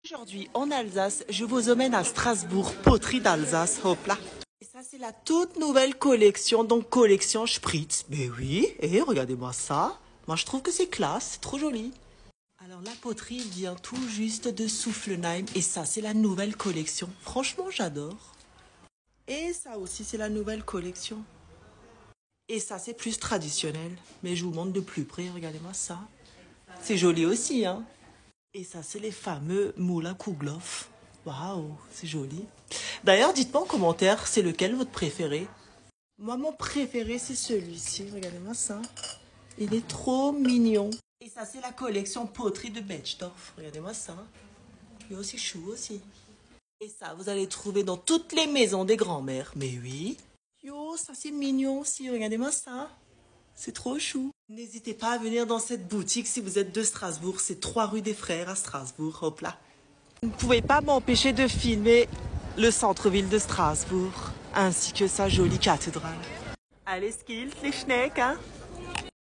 Aujourd'hui, en Alsace, je vous emmène à Strasbourg, poterie d'Alsace, hop là. Et ça, c'est la toute nouvelle collection, donc collection Spritz. Mais oui, et regardez-moi ça. Moi, je trouve que c'est classe, c'est trop joli. Alors, la poterie vient tout juste de Soufflenheim, et ça, c'est la nouvelle collection. Franchement, j'adore. Et ça aussi, c'est la nouvelle collection. Et ça, c'est plus traditionnel. Mais je vous montre de plus près, regardez-moi ça. C'est joli aussi, hein. Et ça, c'est les fameux moulins Kouglof. Waouh, c'est joli. D'ailleurs, dites-moi en commentaire, c'est lequel votre préféré? Moi, mon préféré, c'est celui-ci. Regardez-moi ça. Il est trop mignon. Et ça, c'est la collection poterie de Betchdorf. Regardez-moi ça. Il est aussi chou aussi. Et ça, vous allez trouver dans toutes les maisons des grands-mères. Mais oui. Yo, ça, c'est mignon aussi. Regardez-moi ça. C'est trop chou. N'hésitez pas à venir dans cette boutique si vous êtes de Strasbourg. C'est 3 rue des Frères à Strasbourg. Hop là. Vous ne pouvez pas m'empêcher de filmer le centre-ville de Strasbourg, ainsi que sa jolie cathédrale. Allez, skills, les schnecks, hein?